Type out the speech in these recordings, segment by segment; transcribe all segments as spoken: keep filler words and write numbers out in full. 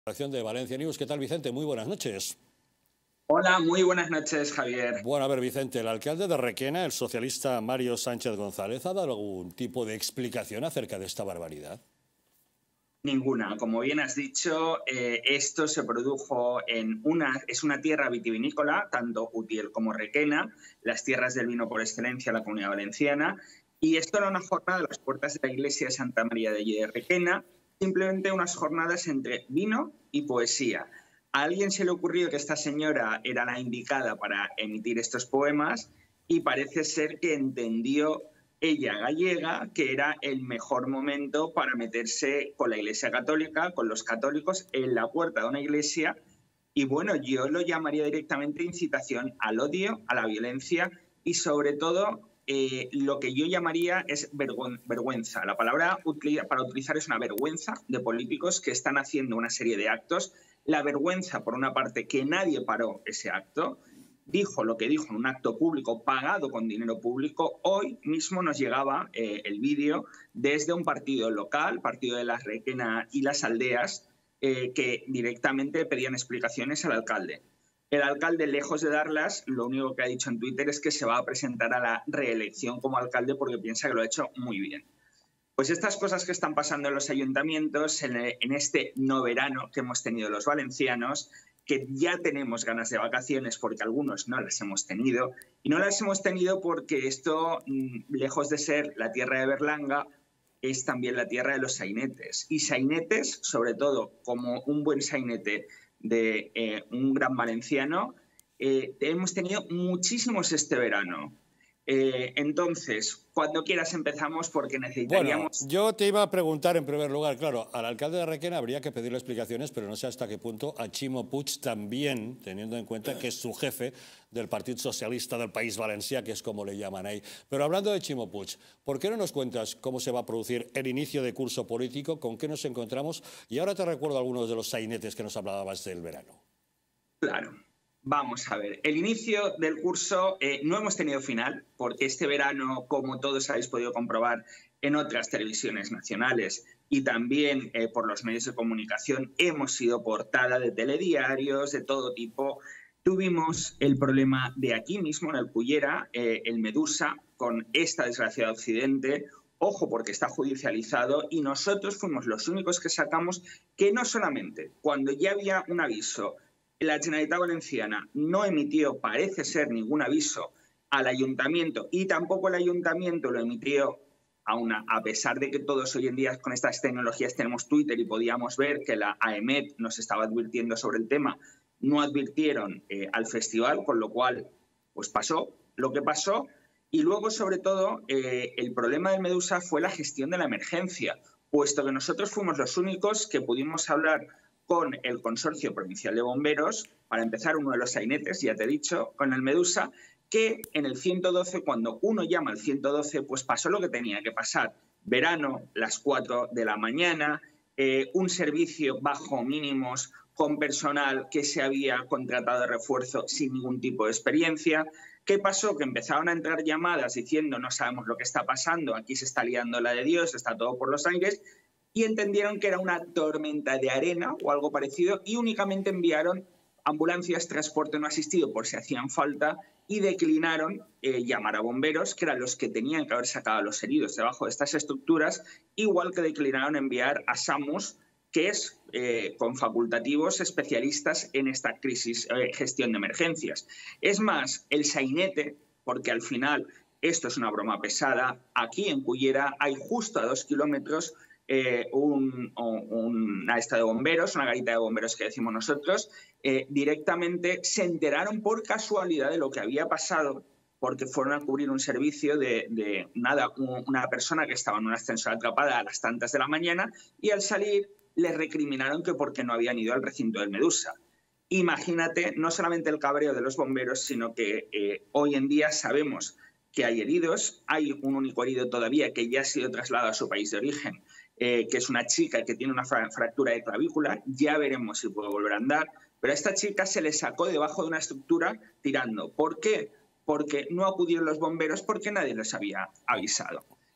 Redacción de Valencia News. ¿Qué tal, Vicente? Muy buenas noches. Hola, muy buenas noches, Javier. Bueno, a ver, Vicente, el alcalde de Requena, el socialista Mario Sánchez González, ¿ha dado algún tipo de explicación acerca de esta barbaridad? Ninguna. Como bien has dicho, eh, esto se produjo en una, es una tierra vitivinícola, tanto Utiel como Requena, las tierras del vino por excelencia de la Comunidad Valenciana, y esto era una jornada a las puertas de la iglesia de Santa María de allí de Requena, simplemente unas jornadas entre vino y poesía. A alguien se le ocurrió que esta señora era la indicada para emitir estos poemas y parece ser que entendió ella, gallega, que era el mejor momento para meterse con la Iglesia Católica, con los católicos, en la puerta de una iglesia. Y bueno, yo lo llamaría directamente incitación al odio, a la violencia y sobre todo eh, lo que yo llamaría es vergüenza. La palabra para utilizar es una vergüenza de políticos que están haciendo una serie de actos. La vergüenza, por una parte, que nadie paró ese acto. Dijo lo que dijo en un acto público pagado con dinero público. Hoy mismo nos llegaba eh, el vídeo desde un partido local, partido de las Requena y las Aldeas, eh, que directamente pedían explicaciones al alcalde. El alcalde, lejos de darlas, lo único que ha dicho en Twitter es que se va a presentar a la reelección como alcalde porque piensa que lo ha hecho muy bien. Pues estas cosas que están pasando en los ayuntamientos, en, en este no verano que hemos tenido los valencianos, que ya tenemos ganas de vacaciones porque algunos no las hemos tenido, y no las hemos tenido porque esto, lejos de ser la tierra de Berlanga, es también la tierra de los sainetes. Y sainetes, sobre todo, como un buen sainete de eh, un gran valenciano, eh, hemos tenido muchísimos este verano. Eh, entonces, cuando quieras empezamos porque necesitaríamos... Bueno, yo te iba a preguntar en primer lugar, claro, al alcalde de Requena habría que pedirle explicaciones, pero no sé hasta qué punto a Ximo Puig también, teniendo en cuenta que es su jefe del Partido Socialista del País Valencià, que es como le llaman ahí. Pero hablando de Ximo Puig, ¿por qué no nos cuentas cómo se va a producir el inicio de curso político, con qué nos encontramos? Y ahora te recuerdo algunos de los sainetes que nos hablabas del verano. Claro. Vamos a ver, el inicio del curso eh, no hemos tenido final, porque este verano, como todos habéis podido comprobar en otras televisiones nacionales y también eh, por los medios de comunicación, hemos sido portada de telediarios de todo tipo. Tuvimos el problema de aquí mismo, en el Cullera, eh, el Medusa, con esta desgraciado accidente. Ojo, porque está judicializado y nosotros fuimos los únicos que sacamos que no solamente cuando ya había un aviso, la Generalitat Valenciana no emitió, parece ser, ningún aviso al ayuntamiento y tampoco el ayuntamiento lo emitió, a, una, a pesar de que todos hoy en día con estas tecnologías tenemos Twitter y podíamos ver que la AEMET nos estaba advirtiendo sobre el tema, no advirtieron eh, al festival, con lo cual pues pasó lo que pasó. Y luego, sobre todo, eh, el problema del Medusa fue la gestión de la emergencia, puesto que nosotros fuimos los únicos que pudimos hablar con el Consorcio Provincial de Bomberos, para empezar uno de los sainetes, ya te he dicho, con el Medusa, que en el ciento doce, cuando uno llama al ciento doce, pues pasó lo que tenía que pasar. Verano, las cuatro de la mañana, eh, un servicio bajo mínimos con personal que se había contratado de refuerzo sin ningún tipo de experiencia. ¿Qué pasó? Que empezaron a entrar llamadas diciendo no sabemos lo que está pasando, aquí se está liando la de Dios, está todo por los aires, y entendieron que era una tormenta de arena o algo parecido y únicamente enviaron ambulancias, transporte no asistido por si hacían falta y declinaron eh, llamar a bomberos, que eran los que tenían que haber sacado a los heridos debajo de estas estructuras, igual que declinaron enviar a SAMUS, que es eh, con facultativos especialistas en esta crisis, eh, gestión de emergencias. Es más, el sainete, porque al final esto es una broma pesada, aquí en Cullera hay justo a dos kilómetros Eh, un, un, una esta de bomberos, una garita de bomberos que decimos nosotros, eh, directamente se enteraron por casualidad de lo que había pasado porque fueron a cubrir un servicio de, de nada, un, una persona que estaba en un ascensor atrapada a las tantas de la mañana y al salir les recriminaron que porque no habían ido al recinto del Medusa. Imagínate, no solamente el cabreo de los bomberos, sino que eh, hoy en día sabemos que hay heridos, hay un único herido todavía que ya ha sido trasladado a su país de origen, Eh, que es una chica que tiene una fra fractura de clavícula, ya veremos si puede volver a andar, pero a esta chica se le sacó debajo de una estructura tirando. ¿Por qué? Porque no acudieron los bomberos porque nadie les había avisado.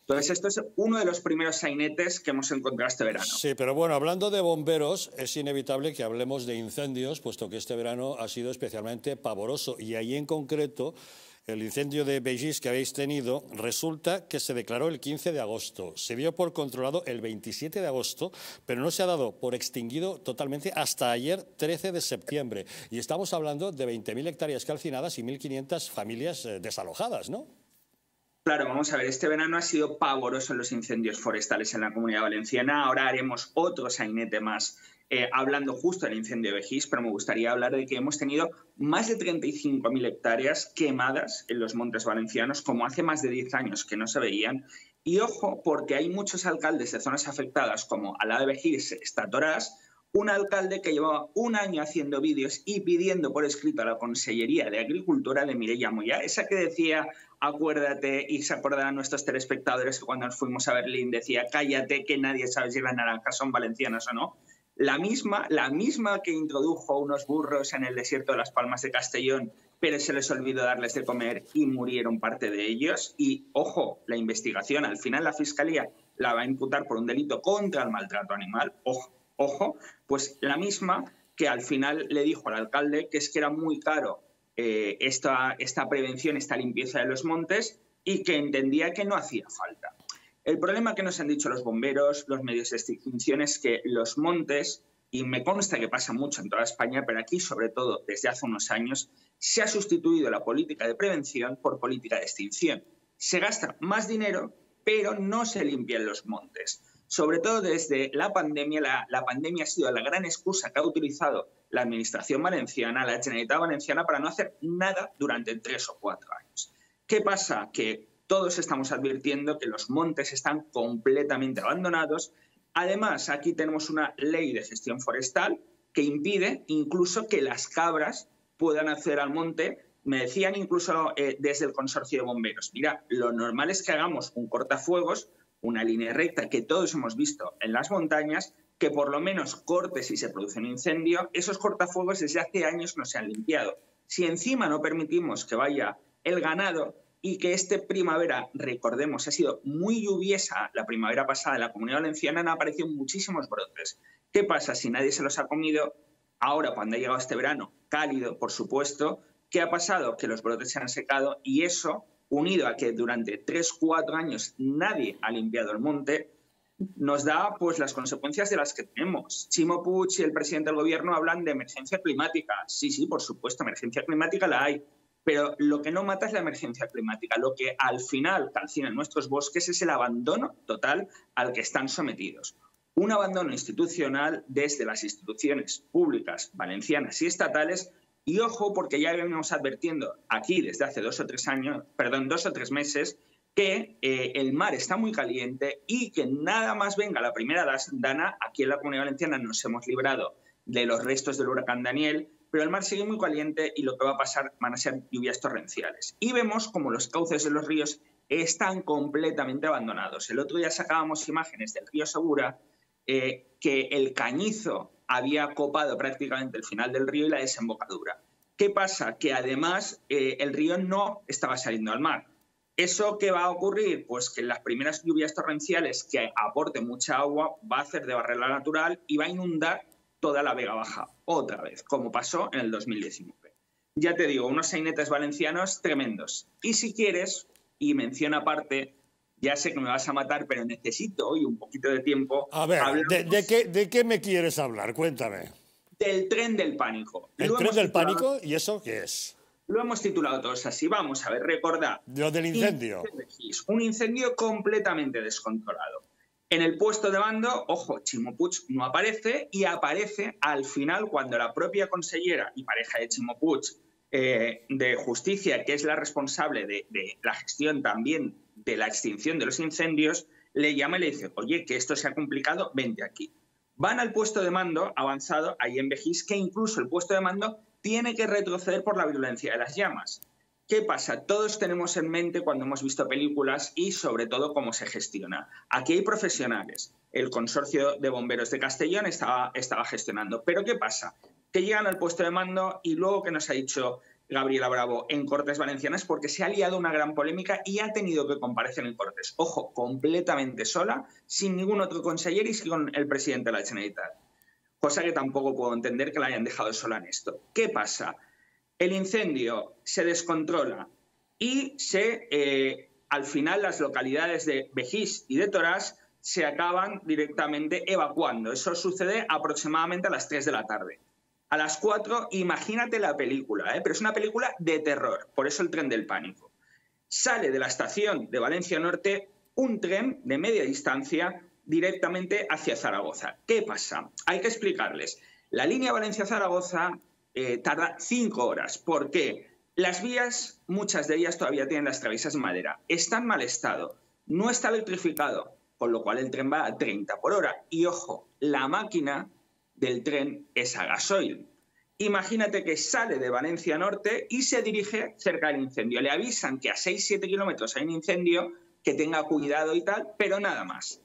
Entonces, esto es uno de los primeros sainetes que hemos encontrado este verano. Sí, pero bueno, hablando de bomberos, es inevitable que hablemos de incendios, puesto que este verano ha sido especialmente pavoroso. Y ahí en concreto, el incendio de Begís que habéis tenido, resulta que se declaró el quince de agosto. Se dio por controlado el veintisiete de agosto, pero no se ha dado por extinguido totalmente hasta ayer, trece de septiembre. Y estamos hablando de veinte mil hectáreas calcinadas y mil quinientas familias eh, desalojadas, ¿no? Claro, vamos a ver, este verano ha sido pavoroso en los incendios forestales en la Comunidad Valenciana. Ahora haremos otro sainete más eh, hablando justo del incendio de Begís, pero me gustaría hablar de que hemos tenido más de treinta y cinco mil hectáreas quemadas en los montes valencianos, como hace más de diez años que no se veían. Y ojo, porque hay muchos alcaldes de zonas afectadas, como al lado de Begís está Torás, un alcalde que llevaba un año haciendo vídeos y pidiendo por escrito a la Consellería de Agricultura de Mireia Moya, esa que decía, acuérdate, y se acordarán nuestros telespectadores que cuando nos fuimos a Berlín decía, cállate que nadie sabe si las naranjas son valencianas o no. La misma, la misma que introdujo unos burros en el desierto de las Palmas de Castellón, pero se les olvidó darles de comer y murieron parte de ellos. Y, ojo, la investigación, al final la Fiscalía la va a imputar por un delito contra el maltrato animal, ojo. Ojo, pues la misma que al final le dijo al alcalde que es que era muy caro eh, esta, esta prevención, esta limpieza de los montes y que entendía que no hacía falta. El problema que nos han dicho los bomberos, los medios de extinción, es que los montes, y me consta que pasa mucho en toda España, pero aquí sobre todo desde hace unos años, se ha sustituido la política de prevención por política de extinción. Se gasta más dinero, pero no se limpian los montes. Sobre todo desde la pandemia, la, la pandemia ha sido la gran excusa que ha utilizado la Administración valenciana, la Generalitat Valenciana, para no hacer nada durante tres o cuatro años. ¿Qué pasa? Que todos estamos advirtiendo que los montes están completamente abandonados. Además, aquí tenemos una ley de gestión forestal que impide incluso que las cabras puedan acceder al monte. Me decían incluso eh, desde el consorcio de bomberos, mira, lo normal es que hagamos un cortafuegos, una línea recta que todos hemos visto en las montañas, que por lo menos corte si se produce un incendio. Esos cortafuegos desde hace años no se han limpiado. Si encima no permitimos que vaya el ganado y que esta primavera, recordemos, ha sido muy lluviosa la primavera pasada en la Comunidad Valenciana, han aparecido muchísimos brotes. ¿Qué pasa si nadie se los ha comido? Ahora, cuando ha llegado este verano, cálido, por supuesto, ¿qué ha pasado? Que los brotes se han secado y eso, unido a que durante tres o cuatro años nadie ha limpiado el monte, nos da pues las consecuencias de las que tenemos. Ximo Puig y el presidente del gobierno hablan de emergencia climática. Sí, sí, por supuesto, emergencia climática la hay. Pero lo que no mata es la emergencia climática. Lo que al final calcina en nuestros bosques es el abandono total al que están sometidos. Un abandono institucional desde las instituciones públicas, valencianas y estatales. Y ojo, porque ya venimos advirtiendo aquí desde hace dos o tres años, perdón, dos o tres meses, que eh, el mar está muy caliente y que nada más venga la primera dana, aquí en la Comunidad Valenciana nos hemos librado de los restos del huracán Daniel, pero el mar sigue muy caliente y lo que va a pasar van a ser lluvias torrenciales. Y vemos como los cauces de los ríos están completamente abandonados. El otro día sacábamos imágenes del río Segura, eh, que el cañizo había copado prácticamente el final del río y la desembocadura. ¿Qué pasa? Que además eh, el río no estaba saliendo al mar. ¿Eso qué va a ocurrir? Pues que en las primeras lluvias torrenciales que aporten mucha agua va a hacer de barrera natural y va a inundar toda la Vega Baja, otra vez, como pasó en el dos mil diecinueve. Ya te digo, unos sainetes valencianos tremendos. Y si quieres, y mención aparte, ya sé que me vas a matar, pero necesito hoy un poquito de tiempo. A ver, de, de, qué, ¿de qué me quieres hablar? Cuéntame. Del tren del pánico. ¿El Lo tren del titulado... pánico? ¿Y eso qué es? Lo hemos titulado todos así. Vamos a ver, recordad. Lo del incendio. Un incendio completamente descontrolado. En el puesto de mando, ojo, Ximo Puig no aparece y aparece al final cuando la propia consellera y pareja de Ximo Puig eh, de Justicia, que es la responsable de, de la gestión también de la extinción de los incendios, le llama y le dice, oye, que esto se ha complicado, vente aquí. Van al puesto de mando avanzado ahí en Begís, que incluso el puesto de mando tiene que retroceder por la virulencia de las llamas. ¿Qué pasa? Todos tenemos en mente cuando hemos visto películas y sobre todo cómo se gestiona. Aquí hay profesionales. El consorcio de bomberos de Castellón estaba, estaba gestionando. Pero ¿qué pasa? Que llegan al puesto de mando y luego que nos ha dicho Gabriela Bravo en Cortes Valencianas porque se ha liado una gran polémica y ha tenido que comparecer en Cortes. Ojo, completamente sola, sin ningún otro conseller y con el presidente de la Generalitat. Cosa que tampoco puedo entender que la hayan dejado sola en esto. ¿Qué pasa? El incendio se descontrola y se, eh, al final las localidades de Begís y de Toràs se acaban directamente evacuando. Eso sucede aproximadamente a las tres de la tarde. A las cuatro, imagínate la película, ¿eh? Pero es una película de terror, por eso el tren del pánico. Sale de la estación de Valencia Norte un tren de media distancia directamente hacia Zaragoza. ¿Qué pasa? Hay que explicarles. La línea Valencia-Zaragoza eh, tarda cinco horas. ¿Por qué? Las vías, muchas de ellas todavía tienen las traviesas de madera. Está en mal estado, no está electrificado, con lo cual el tren va a treinta por hora. Y ojo, la máquina del tren es a gasoil. Imagínate que sale de Valencia Norte y se dirige cerca del incendio. Le avisan que a seis a siete kilómetros hay un incendio, que tenga cuidado y tal, pero nada más.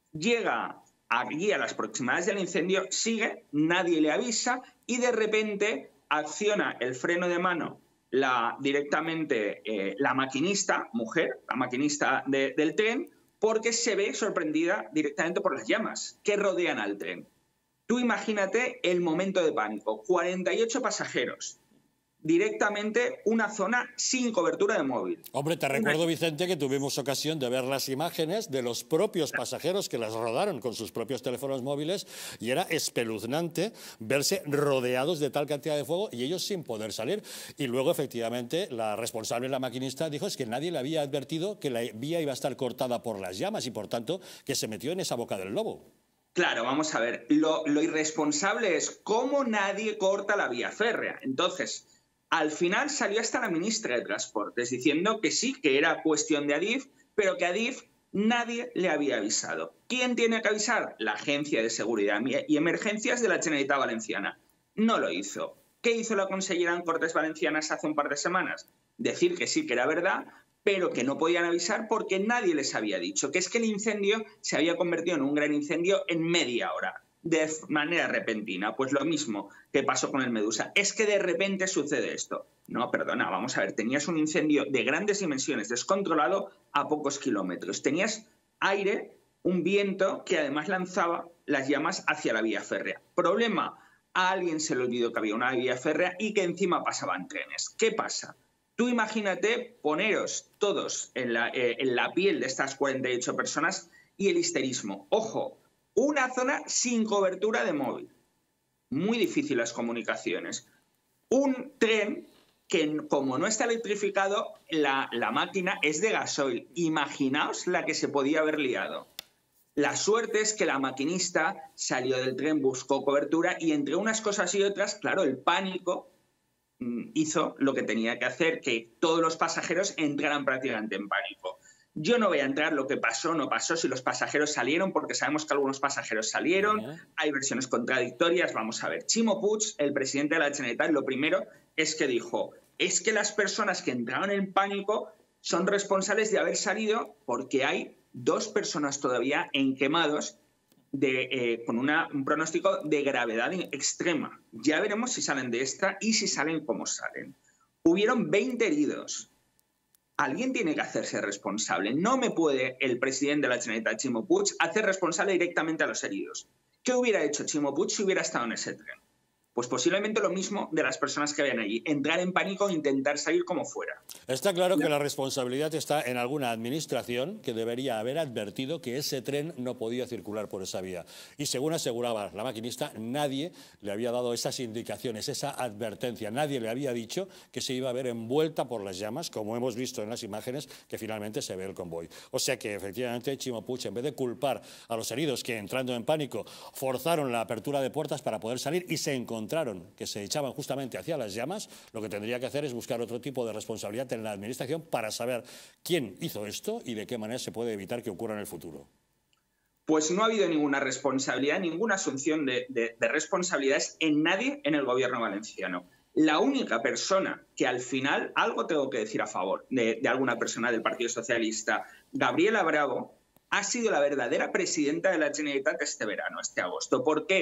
Llega allí a las proximidades del incendio, sigue, nadie le avisa y de repente acciona el freno de mano la, directamente eh, la maquinista, mujer, la maquinista de, del tren, porque se ve sorprendida directamente por las llamas que rodean al tren. Tú imagínate el momento de pánico. cuarenta y ocho pasajeros. Directamente una zona sin cobertura de móvil. Hombre, te recuerdo, Vicente, que tuvimos ocasión de ver las imágenes de los propios pasajeros que las rodaron con sus propios teléfonos móviles y era espeluznante verse rodeados de tal cantidad de fuego y ellos sin poder salir. Y luego, efectivamente, la responsable, la maquinista, dijo es que nadie le había advertido que la vía iba a estar cortada por las llamas y, por tanto, que se metió en esa boca del lobo. Claro, vamos a ver. Lo, lo irresponsable es cómo nadie corta la vía férrea. Entonces, al final salió hasta la ministra de Transportes diciendo que sí, que era cuestión de Adif, pero que a Adif nadie le había avisado. ¿Quién tiene que avisar? La Agencia de Seguridad y Emergencias de la Generalitat Valenciana. No lo hizo. ¿Qué hizo la consellera en Cortes Valencianas hace un par de semanas? Decir que sí, que era verdad, pero que no podían avisar porque nadie les había dicho, que es que el incendio se había convertido en un gran incendio en media hora, de manera repentina. Pues lo mismo que pasó con el Medusa. Es que de repente sucede esto. No, perdona, vamos a ver, tenías un incendio de grandes dimensiones, descontrolado a pocos kilómetros. Tenías aire, un viento que además lanzaba las llamas hacia la vía férrea. Problema, a alguien se le olvidó que había una vía férrea y que encima pasaban trenes. ¿Qué pasa? Tú imagínate poneros todos en la, eh, en la piel de estas cuarenta y ocho personas y el histerismo. Ojo, una zona sin cobertura de móvil. Muy difícil las comunicaciones. Un tren que, como no está electrificado, la, la máquina es de gasoil. Imaginaos la que se podía haber liado. La suerte es que la maquinista salió del tren, buscó cobertura y entre unas cosas y otras, claro, el pánico hizo lo que tenía que hacer, que todos los pasajeros entraran prácticamente en pánico. Yo no voy a entrar lo que pasó o no pasó, si los pasajeros salieron, porque sabemos que algunos pasajeros salieron, hay versiones contradictorias. Vamos a ver, Ximo Puig, el presidente de la Generalitat, lo primero es que dijo, es que las personas que entraron en pánico son responsables de haber salido porque hay dos personas todavía en quemados De, eh, con una, un pronóstico de gravedad extrema. Ya veremos si salen de esta y si salen, cómo salen. Hubieron veinte heridos. Alguien tiene que hacerse responsable. No me puede el presidente de la Generalitat, Ximo Puig, hacer responsable directamente a los heridos. ¿Qué hubiera hecho Ximo Puig si hubiera estado en ese tren? Pues posiblemente lo mismo de las personas que habían allí, entrar en pánico e intentar salir como fuera. Está claro que la responsabilidad está en alguna administración que debería haber advertido que ese tren no podía circular por esa vía. Y según aseguraba la maquinista, nadie le había dado esas indicaciones, esa advertencia. Nadie le había dicho que se iba a ver envuelta por las llamas, como hemos visto en las imágenes, que finalmente se ve el convoy. O sea que, efectivamente, Ximo Puig, en vez de culpar a los heridos que, entrando en pánico, forzaron la apertura de puertas para poder salir y se encontraron encontraron que se echaban justamente hacia las llamas, lo que tendría que hacer es buscar otro tipo de responsabilidad en la administración para saber quién hizo esto y de qué manera se puede evitar que ocurra en el futuro. Pues no ha habido ninguna responsabilidad, ninguna asunción de, de, de responsabilidades en nadie en el gobierno valenciano. La única persona que al final, algo tengo que decir a favor de, de alguna persona del Partido Socialista, Gabriela Bravo, ha sido la verdadera presidenta de la Generalitat este verano, este agosto. ¿Por qué?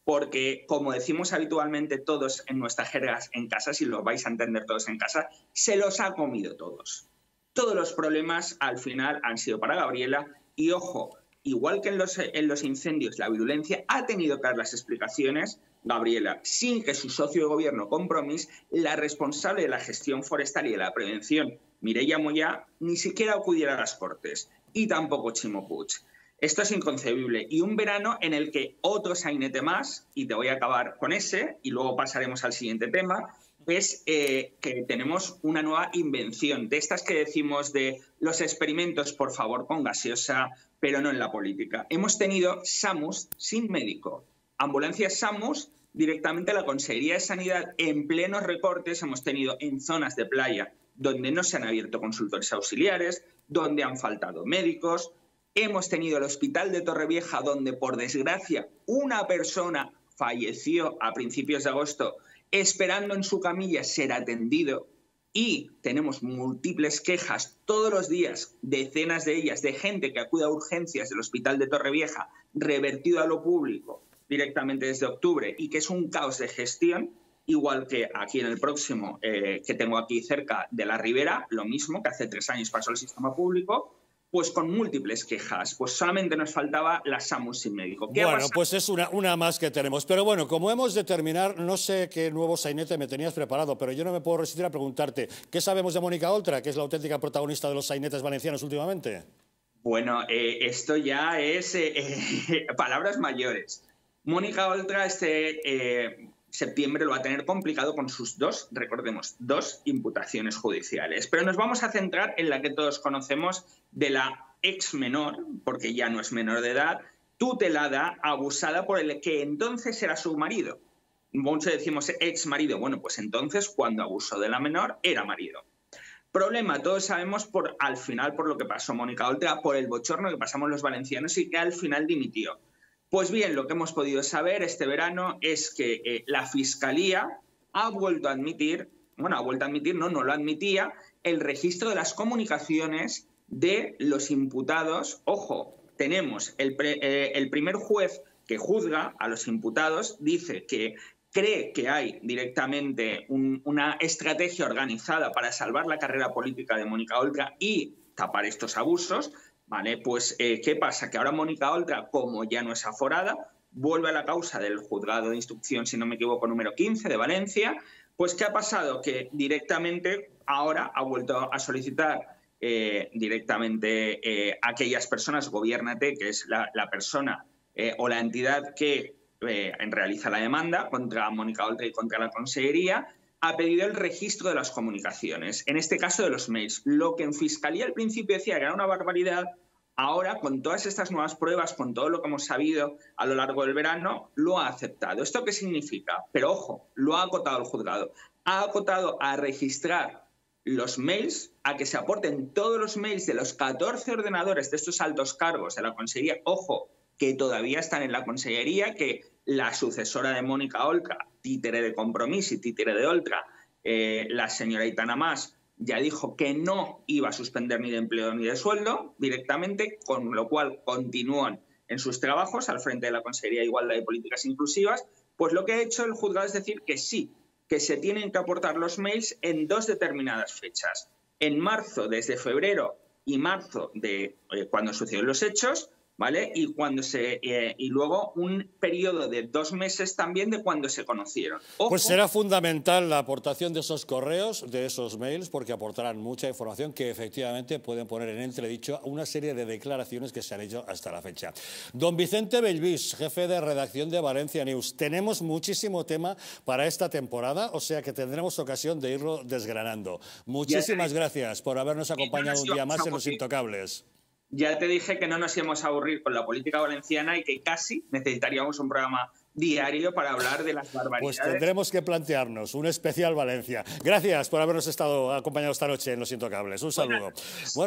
porque, como decimos habitualmente todos en nuestras jergas en casa, si lo vais a entender todos en casa, se los ha comido todos. Todos los problemas al final han sido para Gabriela y, ojo, igual que en los, en los incendios, la virulencia ha tenido que dar las explicaciones, Gabriela, sin que su socio de gobierno Compromís, la responsable de la gestión forestal y de la prevención, Mireia Moya, ni siquiera acudiera a las Cortes, y tampoco Ximo Puig. Esto es inconcebible. Y un verano en el que otro sainete más, y te voy a acabar con ese, y luego pasaremos al siguiente tema, es eh, que tenemos una nueva invención, de estas que decimos de los experimentos, por favor, con gaseosa, pero no en la política. Hemos tenido SAMUS sin médico, ambulancias SAMUS directamente a la Consejería de Sanidad en plenos recortes. Hemos tenido en zonas de playa donde no se han abierto consultores auxiliares, donde han faltado médicos. Hemos tenido el hospital de Torrevieja, donde, por desgracia, una persona falleció a principios de agosto esperando en su camilla ser atendido. Y tenemos múltiples quejas todos los días, decenas de ellas, de gente que acude a urgencias del hospital de Torrevieja, revertido a lo público directamente desde octubre, y que es un caos de gestión, igual que aquí en el próximo, eh, que tengo aquí cerca de la Ribera, lo mismo, que hace tres años pasó al sistema público, pues con múltiples quejas. Pues solamente nos faltaba la SAMUS sin médico. ¿Qué bueno, pues es una, una más que tenemos. Pero bueno, como hemos de terminar, no sé qué nuevo sainete me tenías preparado, pero yo no me puedo resistir a preguntarte, ¿qué sabemos de Mónica Oltra, que es la auténtica protagonista de los sainetes valencianos últimamente? Bueno, eh, esto ya es eh, eh, palabras mayores. Mónica Oltra este eh, septiembre lo va a tener complicado con sus dos, recordemos, dos imputaciones judiciales. Pero nos vamos a centrar en la que todos conocemos de la ex menor, porque ya no es menor de edad, tutelada, abusada por el que entonces era su marido. Muchos decimos ex marido. Bueno, pues entonces cuando abusó de la menor era marido. Problema, todos sabemos por al final por lo que pasó Mónica Oltra, por el bochorno que pasamos los valencianos y que al final dimitió. Pues bien, lo que hemos podido saber este verano es que eh, la Fiscalía ha vuelto a admitir, bueno, ha vuelto a admitir, no, no lo admitía, el registro de las comunicaciones de los imputados. Ojo, tenemos el, pre, eh, el primer juez que juzga a los imputados, dice que cree que hay directamente un, una estrategia organizada para salvar la carrera política de Mónica Oltra y tapar estos abusos. Vale, pues eh, ¿qué pasa? Que ahora Mónica Oltra, como ya no es aforada, vuelve a la causa del juzgado de instrucción, si no me equivoco, número quince de Valencia. Pues ¿qué ha pasado? Que directamente ahora ha vuelto a solicitar eh, directamente eh, a aquellas personas, Gobiérnate, que es la, la persona eh, o la entidad que eh, realiza la demanda contra Mónica Oltra y contra la Consellería, ha pedido el registro de las comunicaciones, en este caso de los mails. Lo que en Fiscalía al principio decía que era una barbaridad, ahora con todas estas nuevas pruebas, con todo lo que hemos sabido a lo largo del verano, lo ha aceptado. ¿Esto qué significa? Pero ojo, lo ha acotado el juzgado. Ha acotado a registrar los mails, a que se aporten todos los mails de los catorce ordenadores de estos altos cargos de la Consellería, ojo, que todavía están en la Consellería, que la sucesora de Mónica Oltra, títere de Compromís y títere de Oltra, eh, la señora Aitana Mas, ya dijo que no iba a suspender ni de empleo ni de sueldo directamente, con lo cual continúan en sus trabajos al frente de la Consejería de Igualdad y Políticas Inclusivas. Pues lo que ha hecho el juzgado es decir que sí, que se tienen que aportar los mails en dos determinadas fechas. En marzo, desde febrero, y marzo de eh, cuando sucedieron los hechos, ¿vale? Y, cuando se, eh, y luego un periodo de dos meses también de cuando se conocieron. Ojo. Pues será fundamental la aportación de esos correos, de esos mails, porque aportarán mucha información que efectivamente pueden poner en entredicho una serie de declaraciones que se han hecho hasta la fecha. Don Vicente Bellvís, jefe de redacción de Valencia News. Tenemos muchísimo tema para esta temporada, o sea que tendremos ocasión de irlo desgranando. Muchísimas gracias por habernos acompañado un día más en Los Intocables. Ya te dije que no nos íbamos a aburrir con la política valenciana y que casi necesitaríamos un programa diario para hablar de las barbaridades. Pues tendremos que plantearnos un especial Valencia. Gracias por habernos estado acompañado esta noche en Los Intocables. Un saludo. Bueno.